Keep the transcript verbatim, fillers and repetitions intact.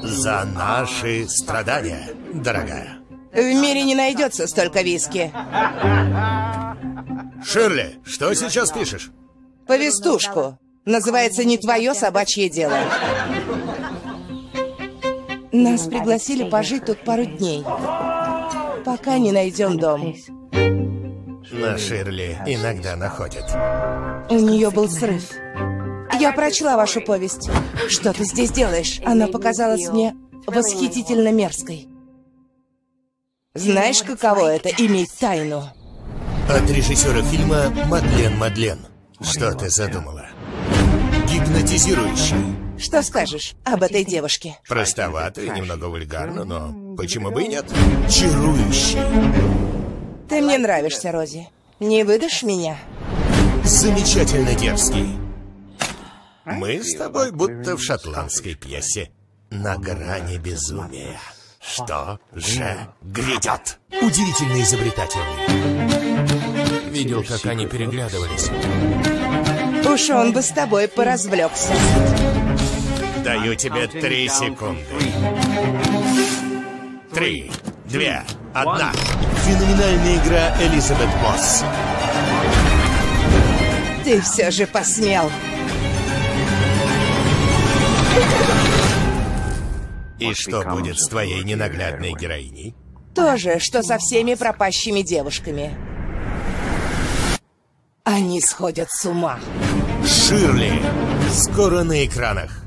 За наши страдания, дорогая. В мире не найдется столько виски. Ширли, что сейчас пишешь? Повестушку. Называется «Не твое собачье дело». Нас пригласили пожить тут пару дней, пока не найдем дом. На Ширли иногда находят. У нее был срыв. Я прочла вашу повесть. Что ты здесь делаешь? Она показалась мне восхитительно мерзкой. Знаешь, каково это — иметь тайну? От режиссера фильма Мадлен Мадлен. Что ты задумала? Гипнотизирующий. Что скажешь об этой девушке? Простовато и немного вульгарно, но почему бы и нет? Чарующий. Ты мне нравишься, Рози. Не выдашь меня? Замечательно дерзкий. Мы с тобой будто в шотландской пьесе. На грани безумия. Что же грядет? Удивительно изобретательный. Видел, как они переглядывались. Уж он бы с тобой поразвлекся. Даю тебе три секунды. Три, две, одна. Феноменальная игра Элизабет Мосс. Ты все же посмел. И что будет с твоей ненаглядной героиней? То же, что со всеми пропащими девушками. Они сходят с ума. Ширли. Скоро на экранах.